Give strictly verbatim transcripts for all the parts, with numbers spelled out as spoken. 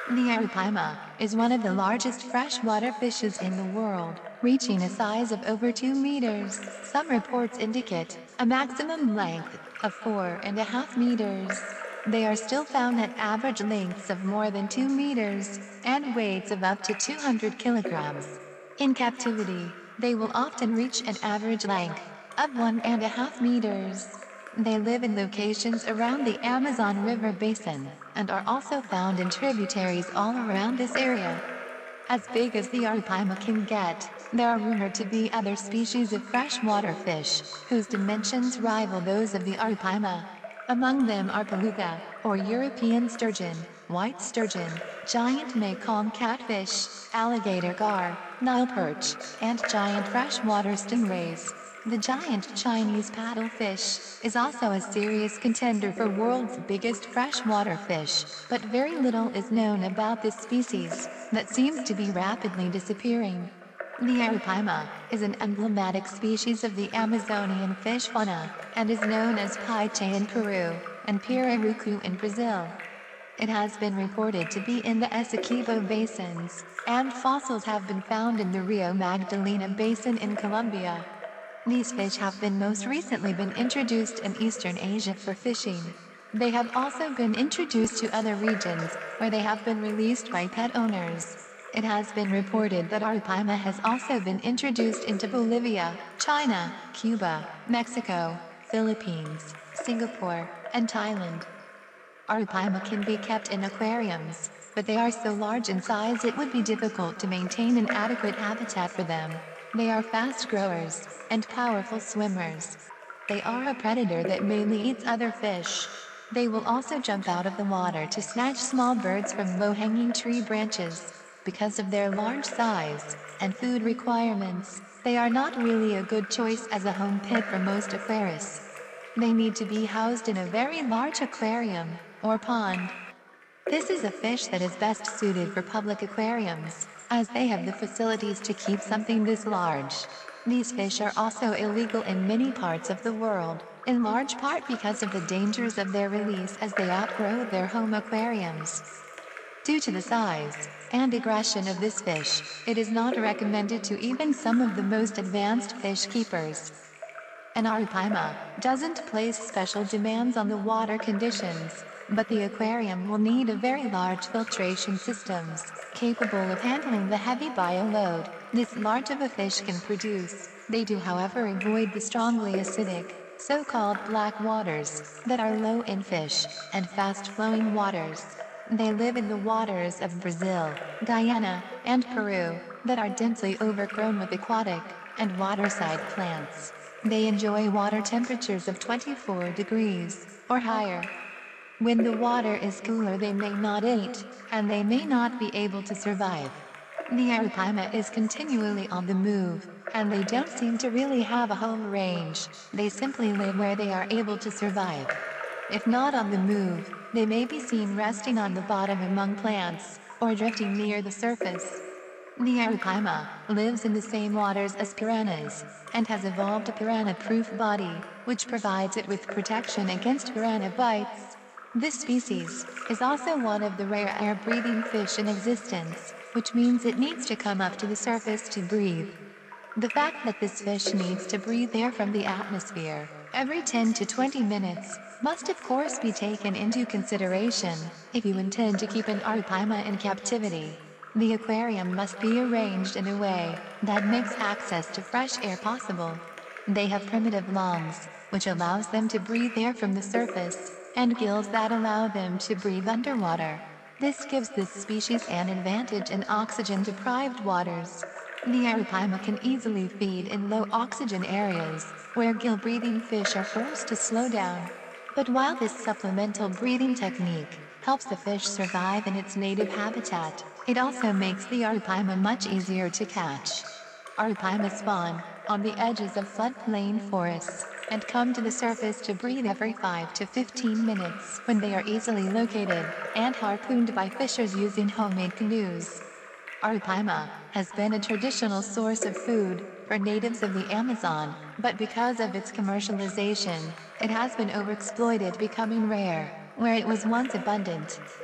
The Arapaima is one of the largest freshwater fishes in the world, reaching a size of over two meters. Some reports indicate a maximum length of four and a half meters. They are still found at average lengths of more than two meters and weights of up to two hundred kilograms. In captivity, they will often reach an average length of one and a half meters. They live in locations around the Amazon River basin and are also found in tributaries all around this area. As big as the Arapaima can get, there are rumored to be other species of freshwater fish whose dimensions rival those of the Arapaima. Among them are beluga, or European sturgeon, white sturgeon, giant Mekong catfish, alligator gar, Nile perch, and giant freshwater stingrays. The giant Chinese paddlefish is also a serious contender for world's biggest freshwater fish, but very little is known about this species that seems to be rapidly disappearing. The Arapaima is an emblematic species of the Amazonian fish fauna and is known as Paiche in Peru and Pirarucu in Brazil. It has been reported to be in the Essequibo basins, and fossils have been found in the Rio Magdalena basin in Colombia. These fish have been most recently been introduced in Eastern Asia for fishing. They have also been introduced to other regions where they have been released by pet owners. It has been reported that Arapaima has also been introduced into Bolivia, China, Cuba, Mexico, Philippines, Singapore, and Thailand. Arapaima can be kept in aquariums, but they are so large in size it would be difficult to maintain an adequate habitat for them. They are fast growers and powerful swimmers. They are a predator that mainly eats other fish. They will also jump out of the water to snatch small birds from low-hanging tree branches. Because of their large size and food requirements, they are not really a good choice as a home pet for most aquarists. They need to be housed in a very large aquarium or pond. This is a fish that is best suited for public aquariums, as they have the facilities to keep something this large. These fish are also illegal in many parts of the world, in large part because of the dangers of their release as they outgrow their home aquariums. Due to the size and aggression of this fish, it is not recommended to even some of the most advanced fish keepers. An Arapaima doesn't place special demands on the water conditions, but the aquarium will need a very large filtration systems, capable of handling the heavy bio-load this large of a fish can produce. They do however avoid the strongly acidic, so-called black waters, that are low in fish, and fast-flowing waters. They live in the waters of Brazil, Guyana, and Peru, that are densely overgrown with aquatic and waterside plants. They enjoy water temperatures of twenty-four degrees or higher. When the water is cooler they may not eat, and they may not be able to survive. The Arapaima is continually on the move, and they don't seem to really have a home range. They simply live where they are able to survive. If not on the move, they may be seen resting on the bottom among plants, or drifting near the surface. The Arapaima lives in the same waters as piranhas, and has evolved a piranha-proof body, which provides it with protection against piranha bites. This species is also one of the rare air-breathing fish in existence, which means it needs to come up to the surface to breathe. The fact that this fish needs to breathe air from the atmosphere every ten to twenty minutes must of course be taken into consideration if you intend to keep an Arapaima in captivity. The aquarium must be arranged in a way that makes access to fresh air possible. They have primitive lungs, which allows them to breathe air from the surface, and gills that allow them to breathe underwater. This gives this species an advantage in oxygen-deprived waters. The Arapaima can easily feed in low-oxygen areas, where gill-breathing fish are forced to slow down. But while this supplemental breathing technique helps the fish survive in its native habitat, it also makes the Arapaima much easier to catch. Arapaima spawn on the edges of floodplain forests, and come to the surface to breathe every five to fifteen minutes when they are easily located and harpooned by fishers using homemade canoes. Arapaima has been a traditional source of food for natives of the Amazon, but because of its commercialization, it has been overexploited, becoming rare where it was once abundant.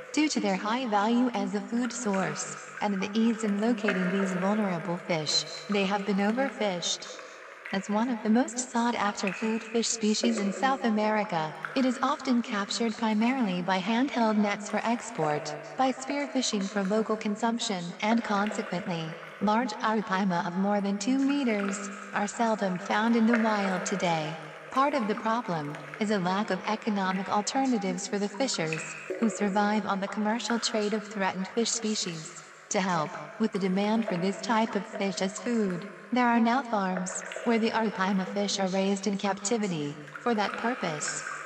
Due to their high value as a food source, and the ease in locating these vulnerable fish, they have been overfished. As one of the most sought-after food fish species in South America, it is often captured primarily by handheld nets for export, by spearfishing for local consumption, and consequently, large Arapaima of more than two meters are seldom found in the wild today. Part of the problem is a lack of economic alternatives for the fishers, who survive on the commercial trade of threatened fish species. To help with the demand for this type of fish as food, there are now farms where the Arapaima fish are raised in captivity. For that purpose,